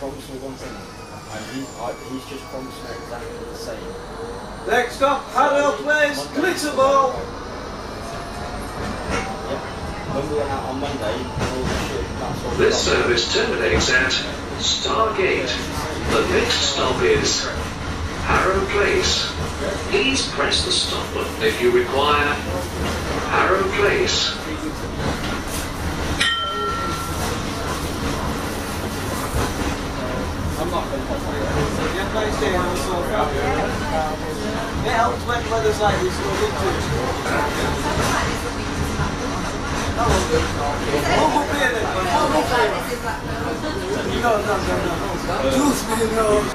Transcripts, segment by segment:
promised me one thing, and he's just promised me exactly the same. Next stop, Harrow Place, Glitterball. Yep. When we went out on Monday, all the shit, that's all. This service terminates at Stargate. The next stop is Harrow Place. Please press the stop button if you require Harrow Place. I'm not going to pop on it. It helps when weather's like this, we'll get to it. No.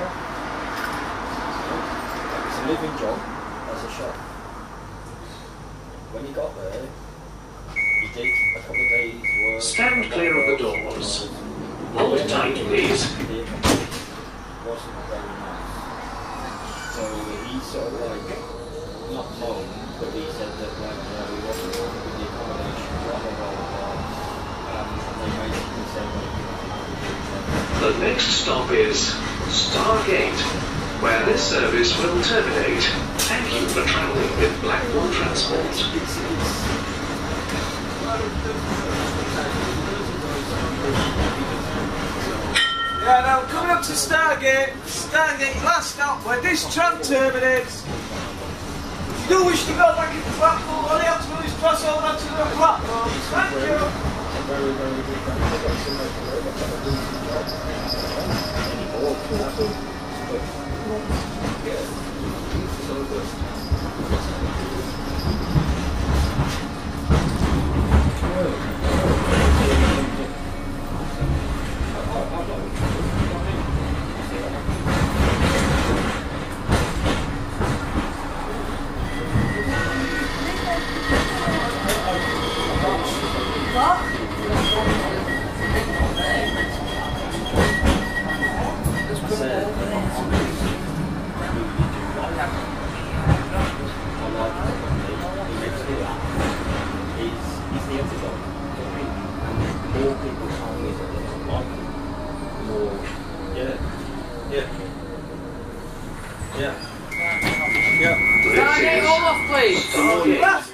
It's a living job as a shop. When he got there, he did a couple of days work. Stand clear of the doors. Hold tight, please. Wasn't very nice. So he sort of like, not moaned, but he said that like, he wasn't happy with the accommodation, blah blah blah blah. And they basically said like, The next stop is Stargate, where this service will terminate. Thank you for travelling with Blackpool Transport. Yeah, now coming up to Stargate, last stop where this tram terminates. If you do wish to go back into Blackpool, all you have to do is cross over onto the platform. Thank you. very, very good friend. They've got some Stargate, hold off, please.